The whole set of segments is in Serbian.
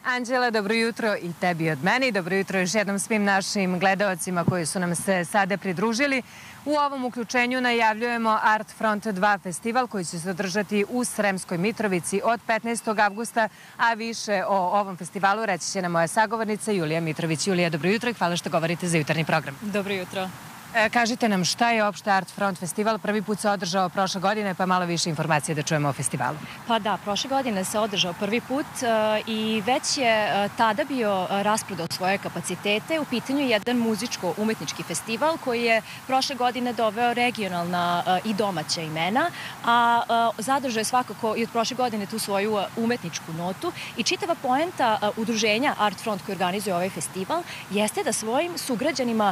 Anđela, dobro jutro i tebi od mene i dobro jutro još jednom svim našim gledaocima koji su nam se sada pridružili. U ovom uključenju najavljujemo Art Front 2 festival koji će se održati u Sremskoj Mitrovici od 15. avgusta, a više o ovom festivalu reći će nam moja sagovornica Julija Mitrović. Julija, dobro jutro i hvala što govorite za jutarnji program. Dobro jutro. Kažite nam šta je opšte Art Front festival? Prvi put se održao prošle godine, pa malo više informacije da čujemo o festivalu. Pa da, prošle godine se održao prvi put i već je tada bio rasprodao svoje kapacitete. U pitanju je jedan muzičko-umetnički festival koji je prošle godine doveo regionalna i domaća imena, a zadržao je svakako i od prošle godine tu svoju umetničku notu i čitava poenta udruženja Art Front koji organizuje ovaj festival jeste da svojim sugrađanima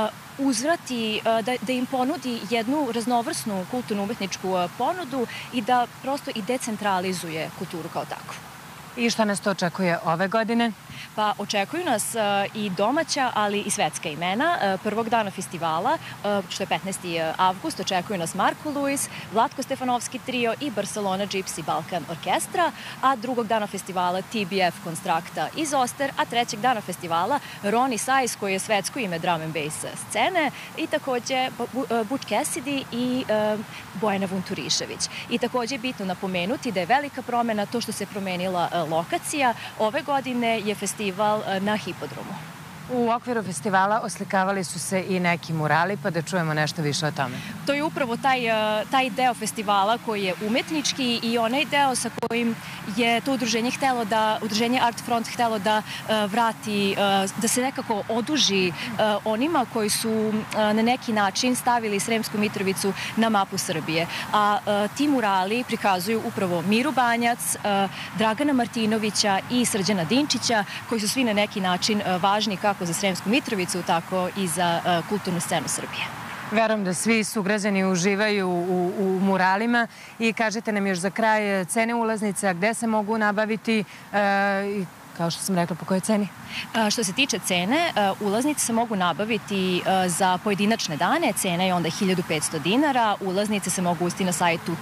uzvrati, da im ponudi jednu raznovrsnu kulturno-umetničku ponudu i da prosto i decentralizuje kulturu kao takvu. I šta nas to očekuje ove godine? Pa očekuju nas i domaća, ali i svetska imena. Prvog dana festivala, što je 15. avgust, očekuju nas Marko Luis, Vlatko Stefanovski trio i Barcelona Gypsy Balkan orkestra, a drugog dana festivala TBF Konstrakta iz Oster, a trećeg dana festivala Ronnie Size, koji je svetsko ime drum and bass scene, i takođe Butch Cassidy i Bojana Vunturišević. I takođe je bitno napomenuti da je velika promena to što se promenila lokacija. Ove godine je festival na hipodromu. U okviru festivala oslikavali su se i neki murali, pa da čujemo nešto više o tome. To je upravo taj deo festivala koji je umetnički i onaj deo sa kojim je to udruženje Art Front htelo da vrati, da se nekako oduži onima koji su na neki način stavili Sremsku Mitrovicu na mapu Srbije. A ti murali prikazuju upravo Miru Banjac, Dragana Martinovića i Srđana Dinčića, koji su svi na neki način važni kako za Sremsku Mitrovicu, tako i za kulturnu scenu Srbije. Verujem da svi sugrađani uživaju u muralima i kažete nam još za kraj cene ulaznice, a gde se mogu nabaviti i kao što sam rekla, po kojoj ceni? Što se tiče cene, ulaznice se mogu nabaviti za pojedinačne dane, cena je onda 1500 dinara, ulaznice se mogu ustiti na sajtu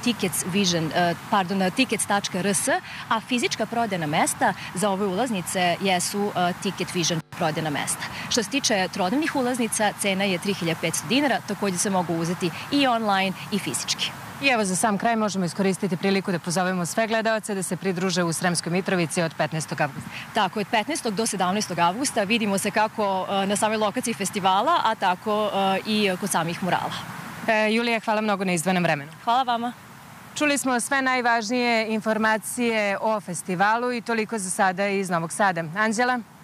tickets.rs, a fizička prodajna mesta za ove ulaznice jesu Ticket Vision prodajna mesta. Što se tiče trodnevnih ulaznica, cena je 3500 dinara, takođe se mogu uzeti i online i fizički. I evo za sam kraj možemo iskoristiti priliku da pozovemo sve gledaoce da se pridruže u Sremskoj Mitrovici od 15. avgusta. Tako, od 15. do 17. avgusta vidimo se kako na samoj lokaciji festivala, a tako i kod samih murala. Julija, hvala mnogo na izdvojenom vremenu. Hvala vama. Čuli smo sve najvažnije informacije o festivalu i toliko za sada iz Novog Sada. Anđela?